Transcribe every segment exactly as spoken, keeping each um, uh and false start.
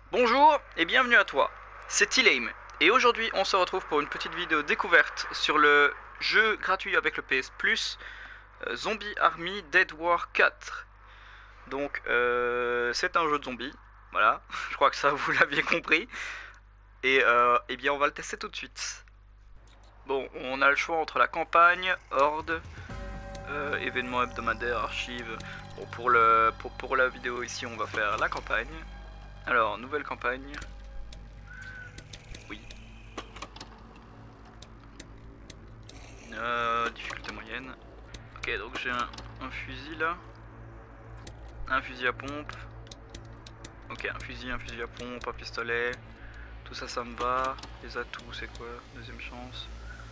Bonjour et bienvenue à toi, c'est T-Lame et aujourd'hui on se retrouve pour une petite vidéo découverte sur le jeu gratuit avec le P S Plus euh, Zombie Army Dead War quatre. Donc euh, c'est un jeu de zombies, voilà, je crois que ça vous l'aviez compris. Et euh, eh bien on va le tester tout de suite. Bon, on a le choix entre la campagne, horde, euh, événements hebdomadaires, archives. Bon, pour, le, pour, pour la vidéo ici on va faire la campagne. Alors, nouvelle campagne. Oui. Euh, difficulté moyenne. Ok, donc j'ai un, un fusil là. Un fusil à pompe. Ok, un fusil, un fusil à pompe, un pistolet. Tout ça, ça me va. Les atouts, c'est quoi? Deuxième chance.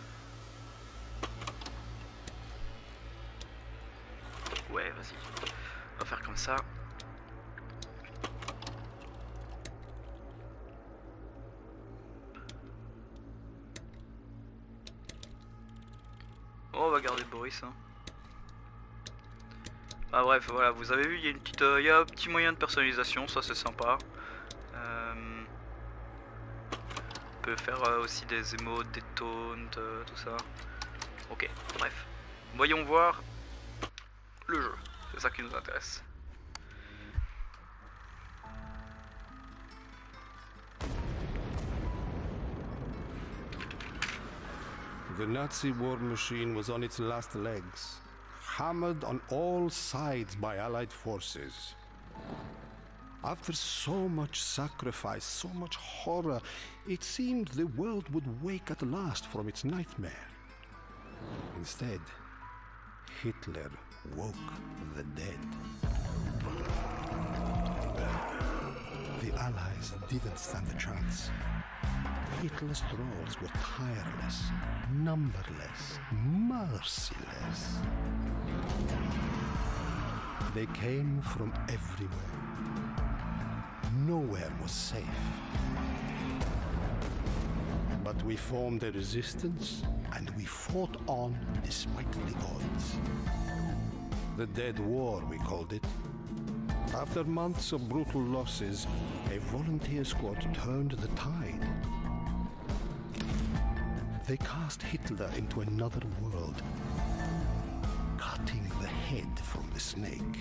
Ouais, vas-y. On va faire comme ça. Oh, on va garder Boris. Hein. Ah bref, voilà, vous avez vu, il y a une petite, euh, il y a un petit moyen de personnalisation, ça c'est sympa. Euh, on peut faire euh, aussi des emotes, des taunts, euh, tout ça. Ok, bref. Voyons voir le jeu, c'est ça qui nous intéresse. The Nazi war machine was on its last legs, hammered on all sides by Allied forces. After so much sacrifice, so much horror, it seemed the world would wake at last from its nightmare. Instead, Hitler woke the dead. The Allies didn't stand a chance. Hitler's trolls were tireless, numberless, merciless. They came from everywhere. Nowhere was safe. But we formed a resistance, and we fought on despite the odds. The Dead War, we called it. After months of brutal losses, a volunteer squad turned the tide. They cast Hitler into another world, cutting the head from the snake.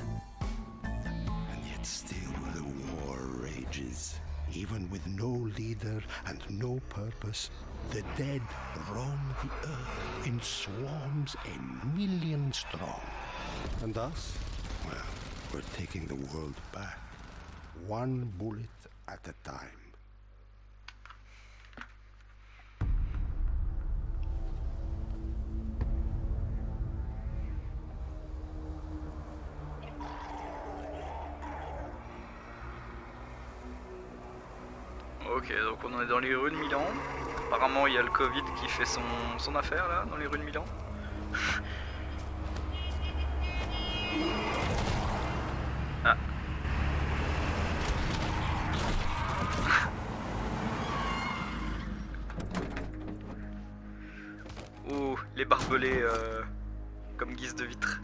And yet still the war rages. Even with no leader and no purpose, the dead roam the earth in swarms a million strong. And us? Well, we're taking the world back, one bullet at a time. Ok, donc on est dans les rues de Milan. Apparemment il y a le Covid qui fait son, son affaire là, dans les rues de Milan. Ah. Ouh, les barbelés euh, comme guise de vitre.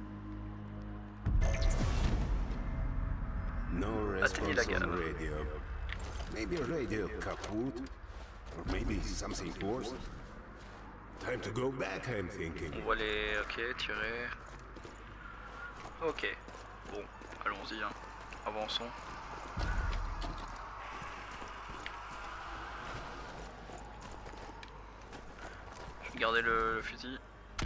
No Atteignez la response on gare. radio. Maybe a radio kaput, or maybe something worse. Time to go back, I'm thinking. On voit les... Ok, tirer. Ok. Bon, allons-y, hein. Avançons. Je vais garder le, le fusil.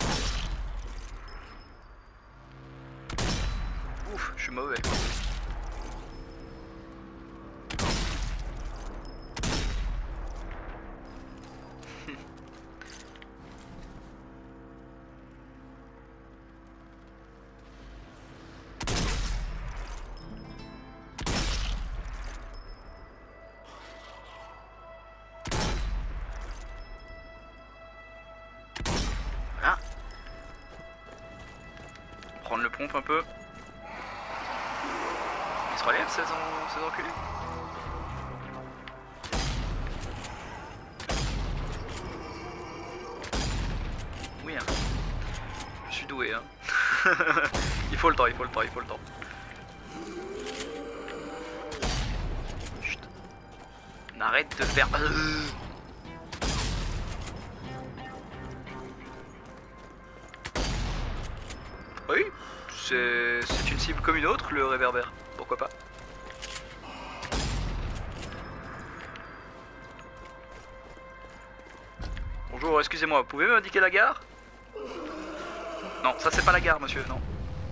Ouf, je suis mauvais. Ah. Prendre le pompe un peu. Ils se relèvent ces, en... ces enculés. Oui hein. Je suis doué hein. Il faut le temps, il faut le temps, il faut le temps. Chut. Arrête de faire... Oui, c'est une cible comme une autre, le réverbère. Pourquoi pas? Bonjour, excusez-moi, vous pouvez m'indiquer la gare? Non, ça c'est pas la gare, monsieur, non.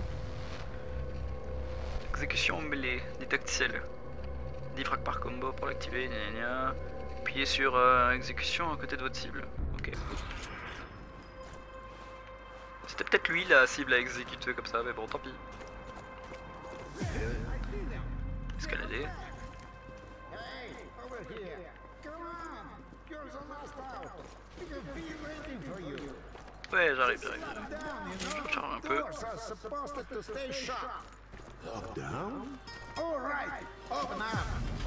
Exécution mêlée, didacticiel. dix frags par combo pour l'activer, gna gna gna. Appuyez sur euh, exécution à côté de votre cible. Ok. C'était peut-être lui la cible à exécuter comme ça, mais bon, tant pis. Escalader. Ouais, j'arrive, j'arrive. Je recharge un peu. Lockdown? All right, open up.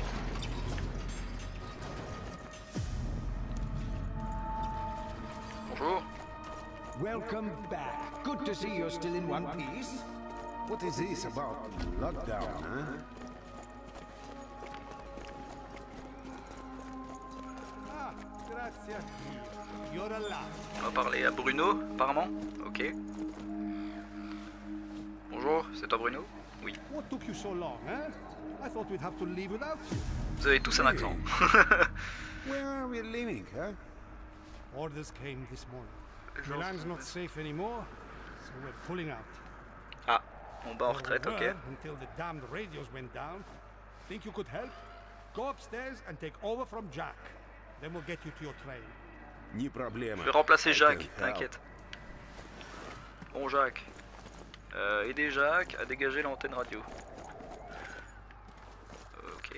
Bonjour. Welcome back. Good to see you're still in one piece. What is this about lockdown, huh? Ah, grazie. You're alive. On va parler à Bruno, apparemment. Ok. Bonjour, c'est toi Bruno? Oui. What took you so long, eh? I thought we'd have to leave without you. Vous avez tous un accent. Where are we living, huh? Orders came this morning. Milan's not safe anymore, so we're pulling out. Ah, on bat en retraite, ok. Until the damned radios went down. Think you could help? Go upstairs and take over from Jack. Then we'll get you to your train. Ni problema. Je vais remplacer I Jacques, can help. t'inquiète. Bon Jacques. Euh, aider Jacques à dégager l'antenne radio. Ok.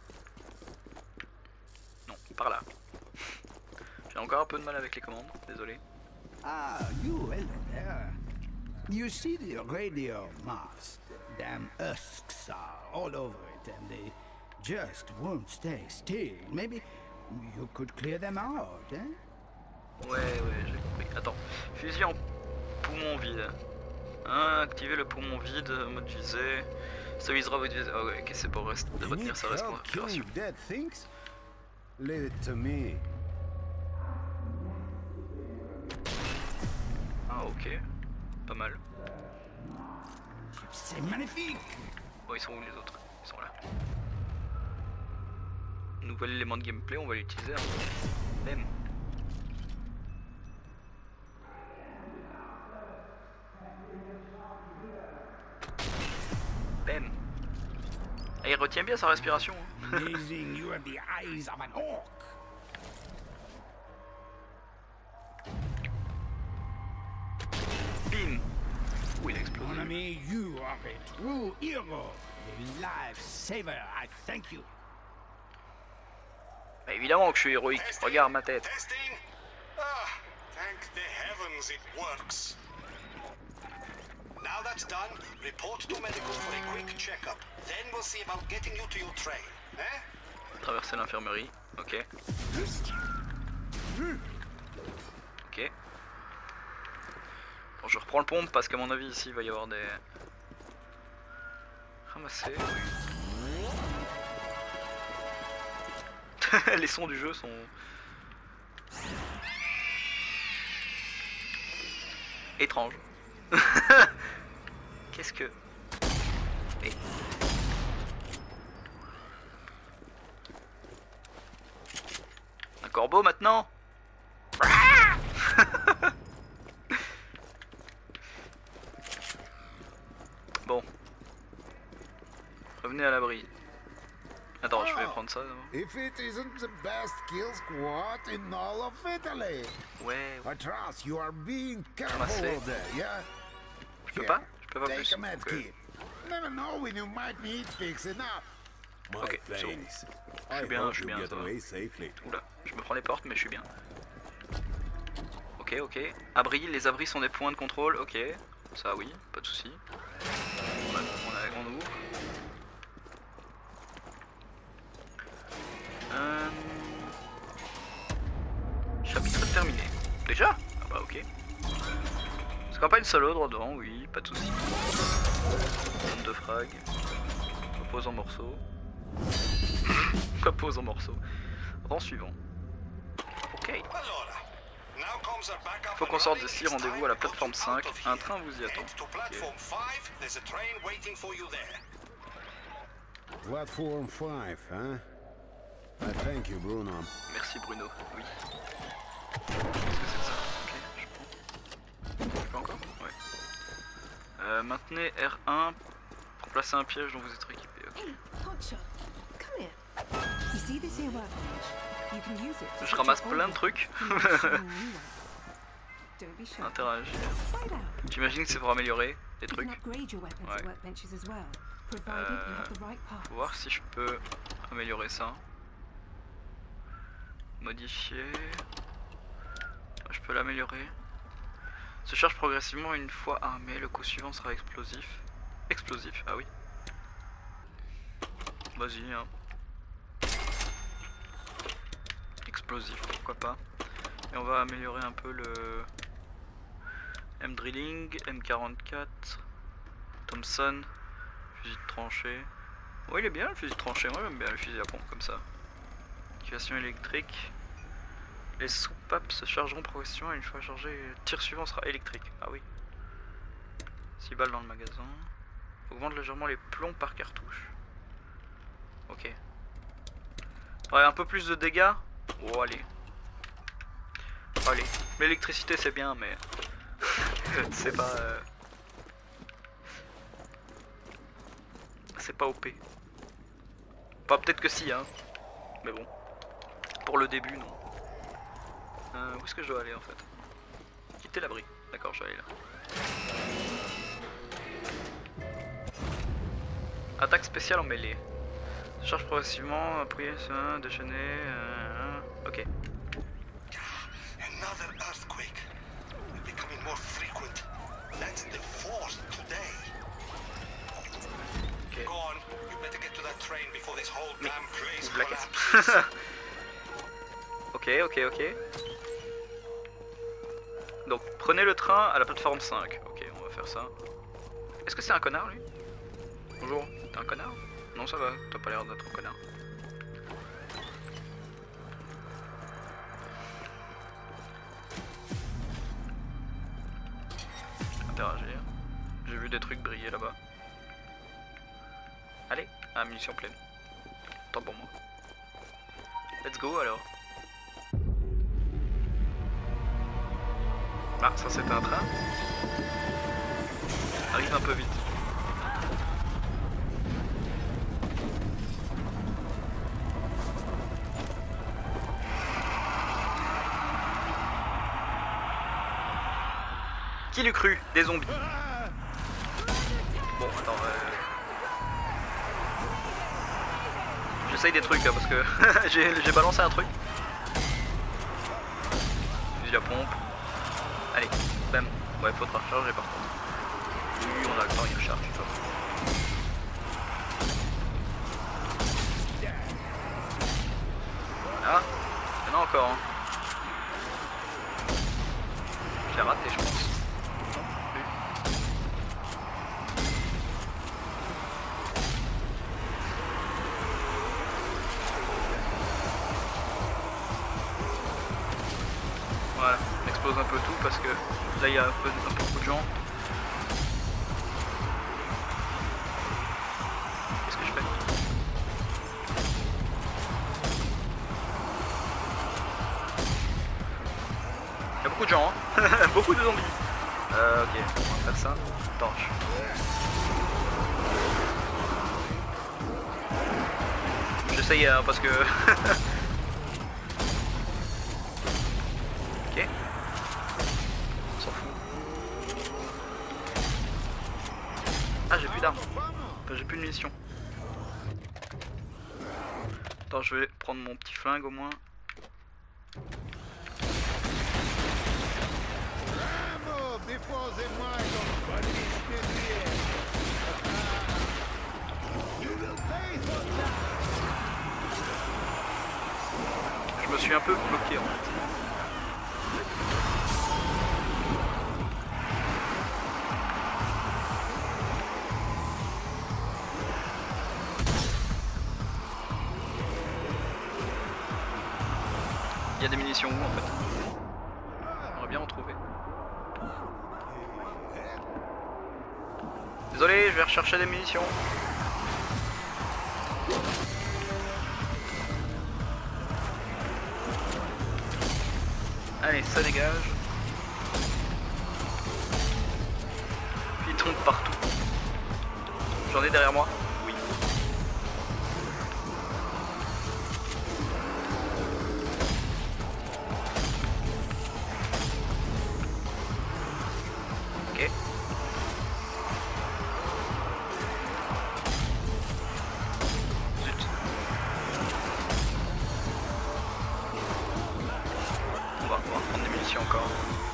Non, par là. J'ai encore un peu de mal avec les commandes, désolé. Ah, you, hello there. You see the radio mast? Damn husks are all over it and they just won't stay still. Maybe you could clear them out, eh? Ouais, ouais, j'ai compris. Attends, fusil en poumon vide. Hein, activez le poumon vide, mode visée. Stabilisera votre visée. Ah ouais, ok, c'est pour rest- You retenir need sa help respiration. killing dead things? Leave it to me. Ah ok, pas mal. C'est magnifique! Bon, ils sont où les autres? Ils sont là. Nouvel élément de gameplay, on va l'utiliser. Hein. Même. Bam. Et il retient bien sa respiration. Hein. Amazing, you have the eyes of an orc. Bim. Ouh, il a explosé. Mon ami, you are a true hero. A lifesaver, I thank you. Bah, évidemment que je suis héroïque. Regarde ma tête. Testing. Ah, thank the heavens it works. Now that's done, report to medical for a quick checkup. Then we'll see about getting you to your train. Eh? Traverser l'infirmerie. Ok. Ok. Bon, je reprends le pompe parce qu'à mon avis ici il va y avoir des... Ramasser. Les sons du jeu sont... étranges. Qu'est-ce que... Et... Un corbeau maintenant? Bon. Revenez à l'abri. Attends, je vais prendre ça d'abord. If it isn't the best kill squad in all of Italy. Ouais, I trust you are being Ramasser. careful over there, yeah? je peux pas? Je peux pas Take plus. a med Ok. kit. Never know when you might need fixing up. My Ok, c'est bon. thanks. Je suis I bien, hope je suis you bien, get ça va. away safely. Oula, je me prends les portes mais je suis bien. Ok, ok. Abri, les abris sont des points de contrôle, ok. Ça oui, pas de soucis. On, a- on, a- on ouvre. Euh... Chapitre terminé. Déjà? Ah bah ok. C'est campagne solo droit devant, oui, pas de soucis. vingt-deux frags. Repose en morceaux. Repose en morceaux. Rang suivant. Ok. Allora, now comes our backup Faut qu'on and sorte running. d'ici, It's rendez-vous time à la to put plateforme you cinq. out of Un here. train vous y attend. Head to platform five. There's a train waiting for you there. Platform five, huh? I thank you, Bruno. Merci Bruno, oui. Qu'est-ce que c'est que ça? Ok, je prends. Je peux encore? Ouais. Euh, maintenez R un pour placer un piège dont vous êtes équipé. Ok. Hey, Hotshot, come here. You see this here workbench? You can use it to Je switch ramasse your plein old de trucs. one to make shiny new ones. Don't be shy. Interagir. Find out. J'imagine que c'est pour améliorer des You can trucs. upgrade your weapons Ouais. at workbenches as well, provided you have the right parts. Faut voir si je peux améliorer ça. Modifier. Je peux l'améliorer. Se charge progressivement une fois armé. Le coup suivant sera explosif. Explosif, ah oui. Vas-y, hein. Explosif, pourquoi pas. Et on va améliorer un peu le M-Drilling, M quarante-quatre, Thompson, fusil de tranchée. Ouais, il est bien le fusil de tranchée, moi j'aime bien le fusil à pompe comme ça. Activation électrique. Les soupapes se chargeront progressivement une fois chargé. Le tir suivant sera électrique. Ah oui. six balles dans le magasin. Augmente légèrement les plombs par cartouche. Ok. Ouais, un peu plus de dégâts. Oh, allez. Allez. L'électricité c'est bien, mais c'est pas. Euh... C'est pas O P. Enfin, peut-être que si, hein. Mais bon. Pour le début, non. Euh, où est-ce que je dois aller en fait? Quitter l'abri. D'accord, je vais aller là. Attaque spéciale en mêlée. Charge progressivement, appuyer sur un, déchaîner. Euh, ok. Another earthquake. Becoming more frequent. That's the fourth today. Ok. Go on. You better get to that train before this whole damn place Ouvre la collapses. caisse. Ok, ok, ok. Donc prenez le train à la plateforme cinq. Ok, on va faire ça. Est-ce que c'est un connard lui? Bonjour, t'es un connard? Non, ça va, t'as pas l'air d'être un connard. Interagir. J'ai vu des trucs briller là-bas. Allez, ah, munitions pleines. Tant pour moi. Let's go alors. Ah, ça c'était un train. Arrive un peu vite. Qui l'eût cru? Des zombies. Bon, attends. Euh... J'essaye des trucs là parce que j'ai balancé un truc. Fusil à pompe. Allez, bam. Ouais, faudra recharger par contre. Oui, on a le temps, il recharge. Voilà. Il y en a encore. Hein. J'ai raté, je pense. Non, plus. Voilà, on explose un peu tout parce que là il y a un peu, un peu beaucoup de gens. Qu'est-ce que je fais? Il y a beaucoup de gens, hein. Beaucoup de zombies. Euh, ok, on va faire ça. Torche. J'essaye hein, parce que... Ok. On s'en fout. Ah, j'ai plus d'armes. Enfin, j'ai plus de munitions. Attends, je vais prendre mon petit flingue au moins. Je me suis un peu bloqué en fait. Il y a des munitions où en fait? J'aimerais bien en trouver. Désolé, je vais rechercher des munitions. Allez, ça dégage. Puis il tombe partout. J'en ai derrière moi. Oui. Ok. Zut. On va, on va prendre des munitions encore.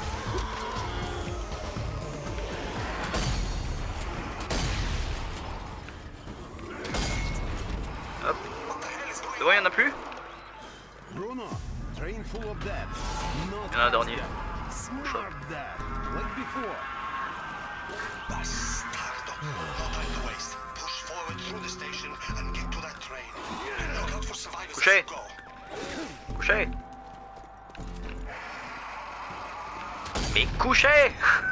Hop. C'est bon, il y en a plus? Bruno, train full of that. Not Il y en a un dernier. smart that, like before. Bastardo. No time to waste. Push forward through the station and get to that train. And look out for survivors as Couché. you go. Couché. Mais couché.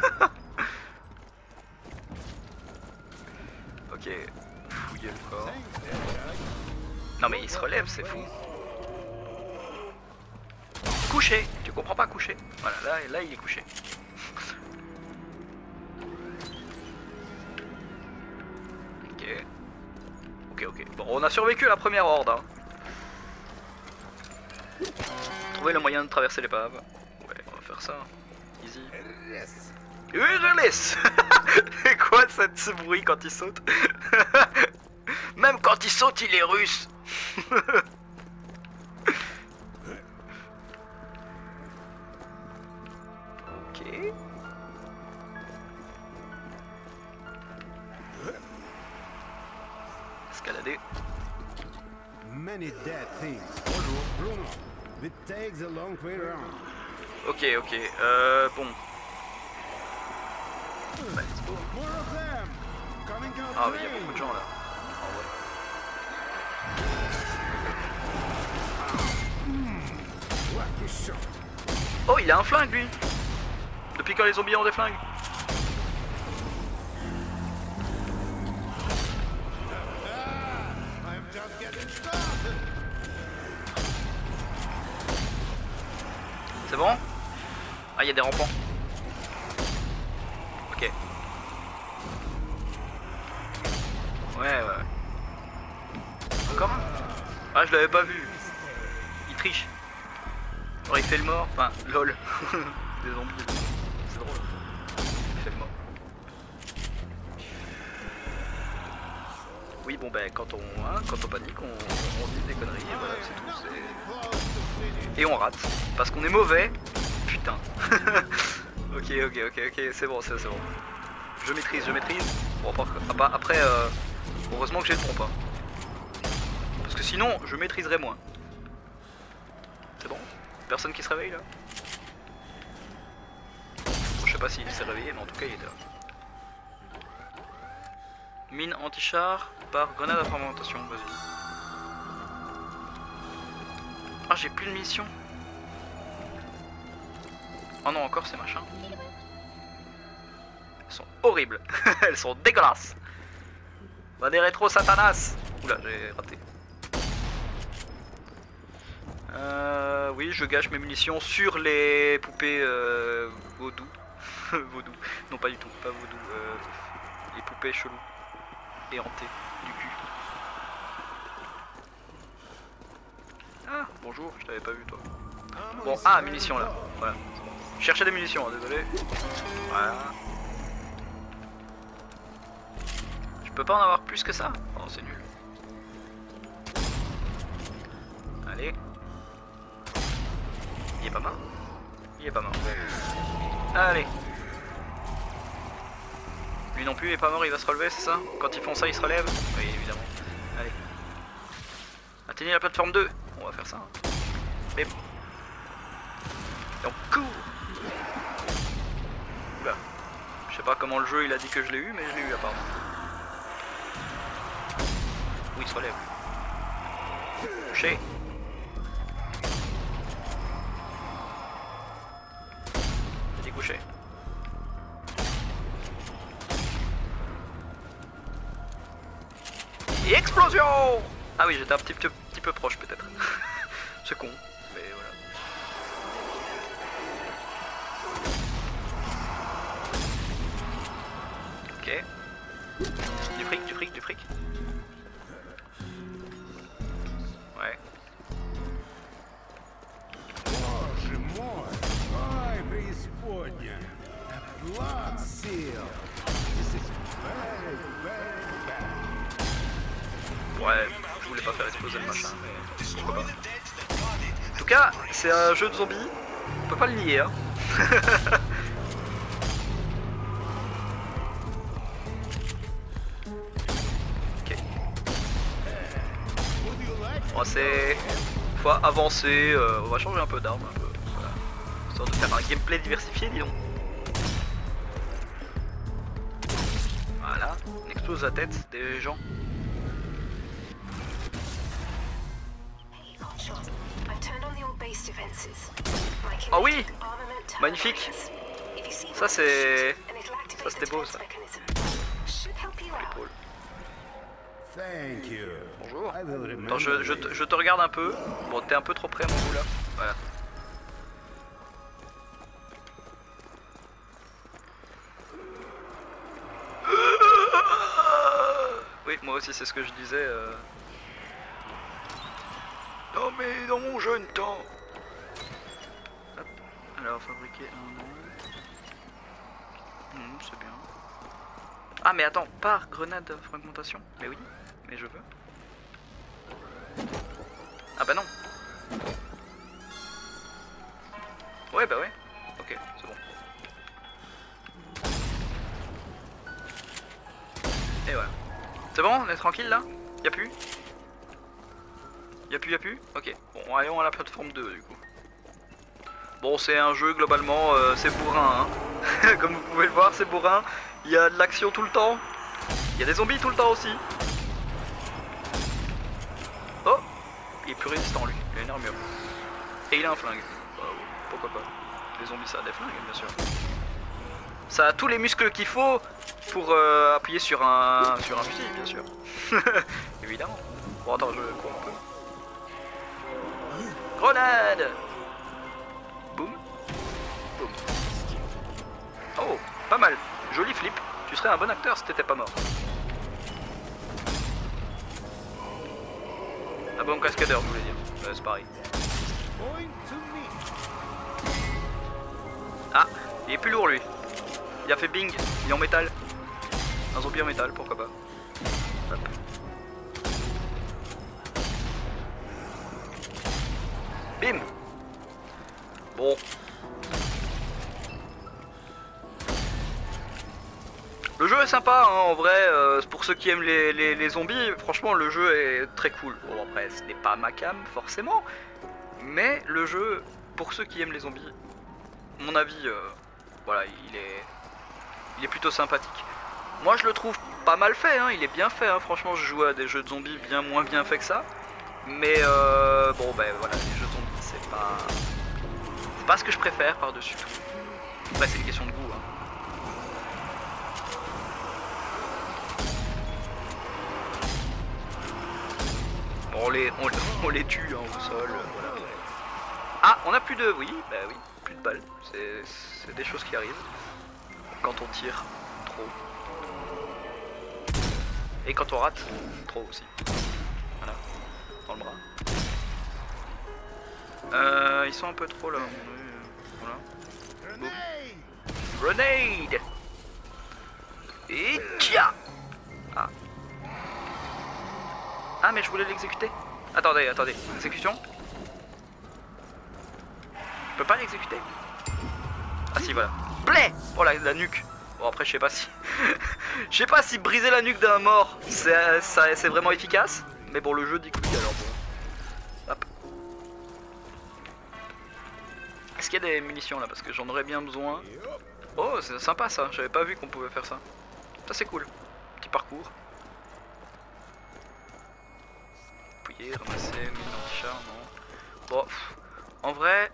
Ok. Fouiller le corps. Non mais il se relève, c'est fou. Couché. Tu comprends pas couché. Voilà, là, là il est couché. Ok. Ok, ok. Bon, on a survécu à la première horde. Hein. Trouver le moyen de traverser l'épave. Ouais, on va faire ça. Easy. Oui, je laisse. C'est quoi cette- ce bruit quand il saute? Même quand il saute, il est russe. Ok. Escalader. Many dead things. Bonjour, Bruno. It takes a long way around. Ok, ok. Euh, bon. Bah, let's go. More of them. Coming out Ah oui, il y a beaucoup de gens là. Lucky shot. Oh, il a un flingue lui. Depuis quand les zombies ont des flingues? I'm just getting started. C'est bon? Ah, il y a des rampants. Ok. Ouais, ouais, ouais. Encore un? Ah, je l'avais pas vu. Il triche. Alors il fait le mort. Enfin, lol. Des zombies. C'est drôle. Il fait le mort. Oui, bon, ben, quand on, hein, quand on panique, on, on dit des conneries. Et voilà, c'est tout. c'est- Et on rate. Parce qu'on est mauvais. Putain. Ok, ok, ok, ok. C'est bon, c'est c'est bon. Je maîtrise, je maîtrise. Bon, après, après euh, heureusement que j'ai le pompe. Hein. Parce que sinon, je maîtriserais moins. C'est bon? Personne qui se réveille là? Bon, je sais pas s'il s'est réveillé, mais en tout cas il était là. Mine anti-char par grenade à fragmentation, vas-y. Ah, j'ai plus de munitions. Oh non, encore ces machins. Elles sont horribles. Elles sont dégueulasses. Va des rétro satanas. Oula, j'ai raté. Euh, oui, je gâche mes munitions sur les poupées euh, vaudou. Vaudou. Non, pas du tout, pas vaudou. Euh, les poupées cheloues et hantées du cul. Ah, bonjour, je t'avais pas vu toi. Bon, ah, munitions là. Voilà, c'est bon. Cherchez des munitions, hein, désolé. Voilà. Je peux pas en avoir plus que ça? Oh, c'est nul. Allez. Il est pas mort? Il est pas mort. Allez. Lui non plus il est pas mort, il va se relever, c'est ça? Quand ils font ça, ils se relèvent? Oui, évidemment. Allez. Atteignez la plateforme deux. On va faire ça. Et... Et on court. Oula. Je sais pas comment le jeu il a dit que je l'ai eu, mais je l'ai eu apparemment. Oui, il se relève. Touché. Et explosion! Ah oui, j'étais un petit, petit, petit peu proche peut-être. C'est con, mais voilà. Ok. Du fric, du fric, du fric. Ouais. Боже мой! Ай, преисподня! A blood seal! This is very, very bad. Ouais, je voulais pas faire exploser le machin, mais pourquoi pas. En tout cas, c'est un jeu de zombies, on peut pas le nier, hein. Ok. Bon, c'est... Faut avancer, euh, on va changer un peu d'armes, un peu, voilà. Histoire de faire un gameplay diversifié, dis donc. Voilà, on explose la tête des gens. Ah oui, magnifique. Ça c'est... Ça c'était beau ça. L'épaule. Thank you. Bonjour. I will remember Attends, je, je, te- je te regarde un peu. Bon, t'es un peu trop près à mon bout là. Voilà. Oui, moi aussi c'est ce que je disais. Euh... Non mais dans mon jeune temps. Hop. Alors fabriquer un nom. Hmm, c'est bien. Ah mais attends, par grenade fragmentation. Mais oui, mais je veux. Ah bah non. Ouais bah ouais. Ok, c'est bon. Et voilà. C'est bon, on est tranquille là? Y'a plus? Y'a plus, y'a plus? Ok. Bon, allons à la plateforme deux du coup. Bon, c'est un jeu globalement, euh, c'est bourrin, hein. Comme vous pouvez le voir, c'est bourrin. Il y a de l'action tout le temps. Il y a des zombies tout le temps aussi. Oh! Il est plus résistant lui, il a une armure. Et il a un flingue. Bah, pourquoi pas? Les zombies ça a des flingues, bien sûr. Ça a tous les muscles qu'il faut pour euh, appuyer sur un sur un fusil, bien sûr. Évidemment. Bon, attends, je cours un peu. Grenade! Boum. Boum. Oh, pas mal. Joli flip. Tu serais un bon acteur si t'étais pas mort. Un bon cascadeur, je voulais dire. Euh, c'est pareil. Ah, il est plus lourd lui. Il a fait bing. Il est en métal. Un zombie en métal, pourquoi pas. Hop. Bim. Bon. Le jeu est sympa, hein, en vrai, euh, pour ceux qui aiment les, les, les zombies, franchement le jeu est très cool. Bon après, ce n'est pas ma cam forcément, mais le jeu, pour ceux qui aiment les zombies, à mon avis, euh, voilà, il est, il est plutôt sympathique. Moi je le trouve pas mal fait, hein, il est bien fait, hein, franchement je joue à des jeux de zombies bien moins bien faits que ça. Mais euh, bon ben voilà, les jeux de zombies c'est pas, c'est pas ce que je préfère par-dessus tout. Après c'est une question de goût, hein. On les, on, on les tue hein, au sol, voilà. Ah, on a plus de... Oui, bah oui, plus de balles. C'est des choses qui arrivent quand on tire trop. Et quand on rate, trop aussi. Voilà, dans le bras. Euh, ils sont un peu trop là. Voilà. Boum. Grenade. Et tiens. Ah. Ah mais je voulais l'exécuter. Attendez, attendez. Exécution. Je peux pas l'exécuter. Ah si, voilà. Play. Oh la, la nuque. Bon après je sais pas si... Je sais pas si briser la nuque d'un mort c'est vraiment efficace. Mais bon le jeu dit que oui alors bon. Hop. Est-ce qu'il y a des munitions là? Parce que j'en aurais bien besoin. Oh c'est sympa ça. J'avais pas vu qu'on pouvait faire ça. Ça c'est cool. Petit parcours. Appuyer, ramasser, mine anti-char, non. Bon, pff, en vrai,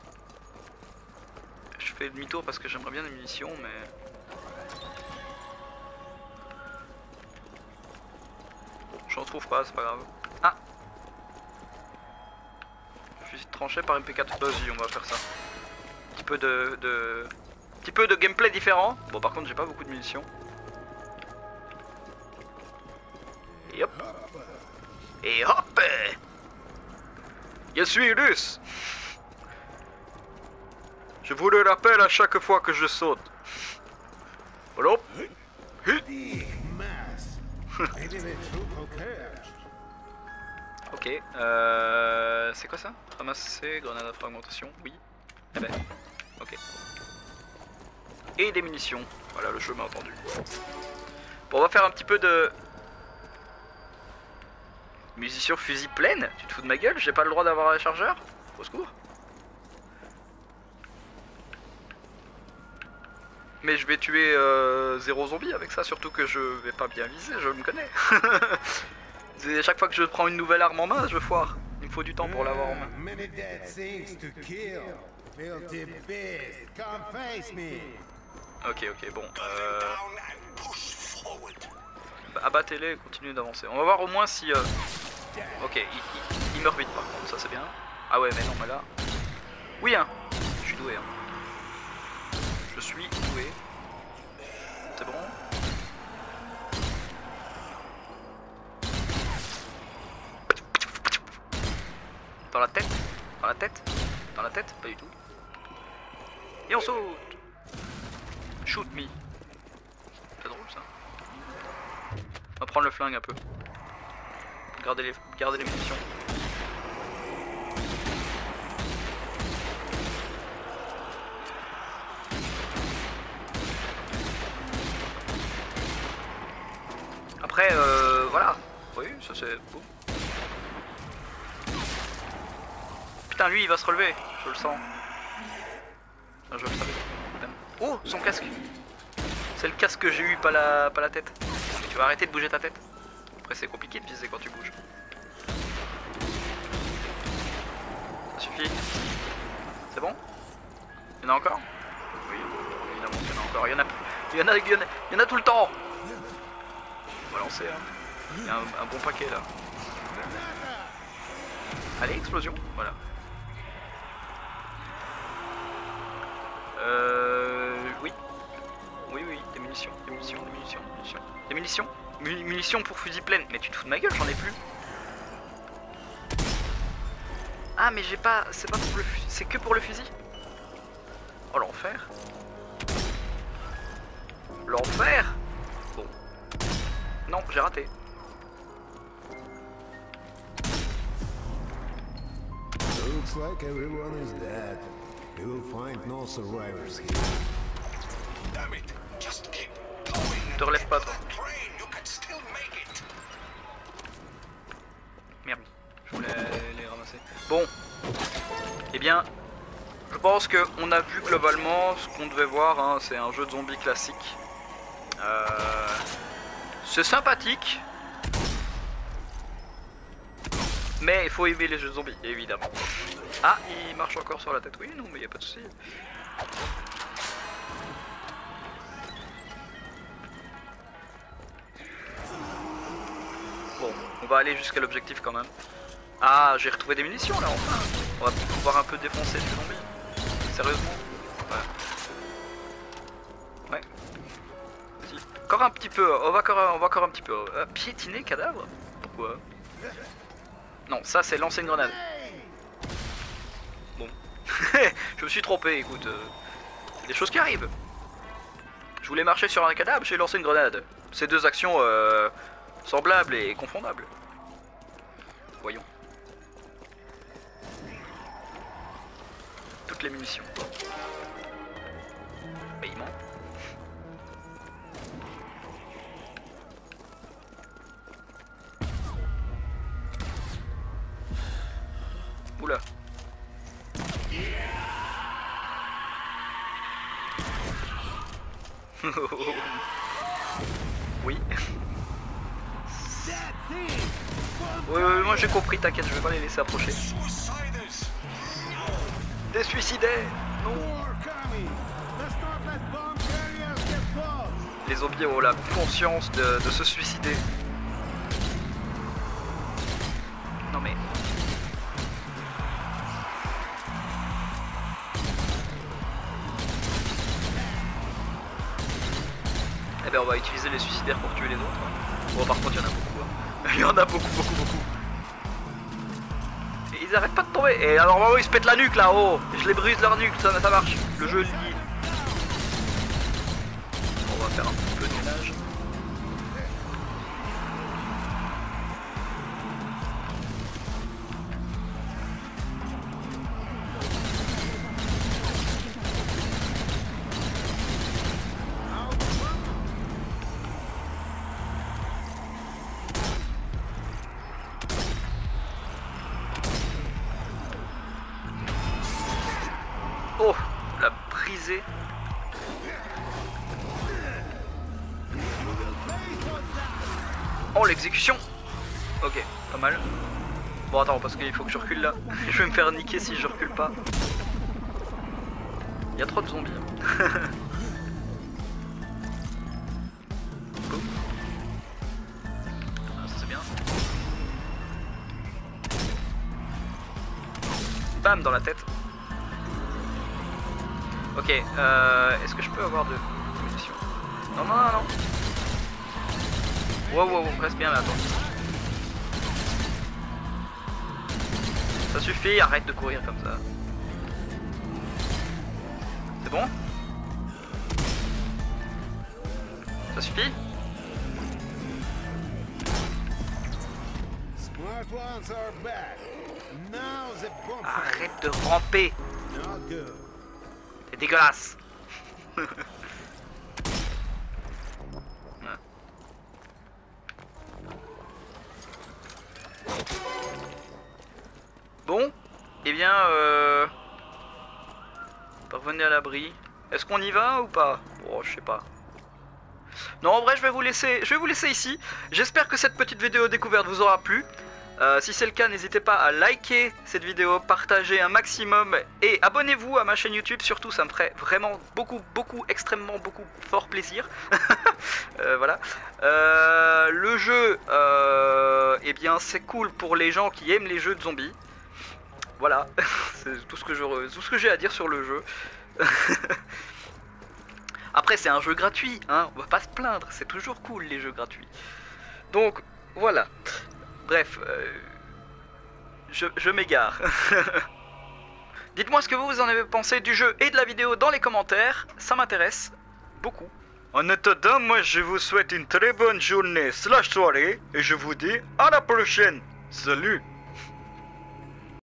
je fais demi-tour parce que j'aimerais bien des munitions, mais... Bon, j'en trouve pas, c'est pas grave. Ah, fusil tranché par M P quatre. Vas-y, on va faire ça. Un petit peu de, de... Un petit peu de gameplay différent. Bon, par contre, j'ai pas beaucoup de munitions. Et hop. Et hop. Je suis russe. Je vous le rappelle à chaque fois que je saute. Voilà. Ok, euh... c'est quoi ça? Ramasser, grenade à fragmentation, oui. Eh ben, ok. Et des munitions, voilà, le jeu m'a entendu. Bon, on va faire un petit peu de... Munitions fusil pleine? Tu te fous de ma gueule? J'ai pas le droit d'avoir un chargeur? Au secours. Mais je vais tuer euh, zéro zombie avec ça, surtout que je vais pas bien viser, je me connais. À chaque fois que je prends une nouvelle arme en main, je foire. Il me faut du temps pour l'avoir en main. Ok, ok, bon. Euh... Bah, abattez-les et continuez d'avancer. On va voir au moins si... Euh... Ok, il, il, il meurt vite par contre, ça c'est bien. Ah ouais, mais non, mais là... Oui, hein. Je suis doué, hein. Je suis doué. C'est bon. Dans la tête. Dans la tête. Dans la tête. Pas du tout. Et on saute. Shoot me. C'est drôle ça. On va prendre le flingue un peu. Gardez les, gardez les munitions. Après, euh, voilà. Oui, ça c'est beau. Putain, lui il va se relever, je le sens. Ah, je le savais. Oh, son casque. C'est le casque que j'ai eu, pas la, pas la tête. Tu vas arrêter de bouger ta tête. Après, c'est compliqué de viser quand tu bouges. Ça suffit. C'est bon? Il y en a encore? Oui, évidemment qu'il y en a encore. Il y en a, il y en a, il y en a, il y en a tout le temps. On va lancer, hein. Il y a un, un bon paquet là. Allez, explosion, voilà. Euh... Oui. Oui, oui, des munitions, des munitions, des munitions, des munitions. Des munitions Mu Munitions pour fusil pleine. Mais tu te fous de ma gueule, j'en ai plus. Ah, mais j'ai pas... C'est pas pour le fusil, c'est que pour le fusil. Oh, l'enfer. L'enfer. Bon. Non, j'ai raté. Looks like everyone is dead. We will find no survivors here. Damn it! Just keep going. Te relève pas, toi. You can still make it. Merde, je voulais les ramasser. Bon, eh bien, je pense que on a vu globalement ce qu'on devait voir. Hein. C'est un jeu de zombies classique. Euh, c'est sympathique, mais il faut aimer les jeux de zombies, évidemment. Ah, il marche encore sur la tête. Oui, non, mais il n'y a pas de souci. Bon, on va aller jusqu'à l'objectif quand même. Ah, j'ai retrouvé des munitions là, enfin. On va pouvoir un peu défoncer les zombies. Sérieusement? Ouais. Ouais. Si. Encore un petit peu, on va encore, on va encore un petit peu. Euh, piétiner cadavre? Pourquoi? Non, ça c'est lancer une grenade. Bon. Je me suis trompé, écoute. Euh, des choses qui arrivent. Je voulais marcher sur un cadavre, j'ai lancé une grenade. Ces deux actions euh, semblables et confondables. Voyons. Toutes les munitions. Paiement. Oula. Oui. Oui, oui, moi j'ai compris, t'inquiète, je vais pas les laisser approcher. Des suicidés. Non. Les zombies ont la conscience de, de se suicider. Non mais... Eh ben on va utiliser les suicidaires pour tuer les autres. Bon par contre il y en a beaucoup. Hein. Il y en a beaucoup beaucoup beaucoup. Et ils arrêtent pas de tomber. Et alors normalement ils se pètent la nuque là, oh. Je les brise leur nuque, ça, ça marche. Le jeu le dit. On va faire un petit peu de ménage. Oh, la brisée. Oh, l'exécution. Ok, pas mal. Bon, attends, parce qu'il faut que je recule là. Je vais me faire niquer si je recule pas. Il y a trop de zombies. Boum. Ah, ça c'est bien. Bam, dans la tête. Ok, euh, est-ce que je peux avoir de munitions? Non, non, non, non. Wow, wow, wow, reste bien là, attends. Ça suffit, arrête de courir comme ça. C'est bon? Ça suffit? Smart ones are back. Now the bomb. Arrête de ramper. Not good. C'est dégueulasse. Bon, eh bien, euh... parvenez à l'abri. Est-ce qu'on y va ou pas? Oh, je sais pas. Non, en vrai, je vais vous laisser, je vais vous laisser ici. J'espère que cette petite vidéo découverte vous aura plu. Euh, si c'est le cas, n'hésitez pas à liker cette vidéo, partager un maximum et abonnez-vous à ma chaîne YouTube. Surtout, ça me ferait vraiment beaucoup, beaucoup, extrêmement beaucoup fort plaisir. euh, voilà. Euh, le jeu, euh, eh bien, c'est cool pour les gens qui aiment les jeux de zombies. Voilà, c'est tout ce que je, tout ce que j'ai à dire sur le jeu. Après, c'est un jeu gratuit, hein. On va pas se plaindre. C'est toujours cool les jeux gratuits. Donc, voilà. Bref, euh, je, je m'égare. Dites-moi ce que vous en avez pensé du jeu et de la vidéo dans les commentaires, ça m'intéresse beaucoup. En attendant, moi je vous souhaite une très bonne journée slash soirée et je vous dis à la prochaine. Salut!